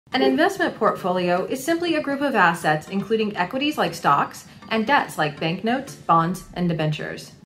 An investment portfolio is simply a group of assets including equities like stocks and debts like banknotes, bonds, and debentures.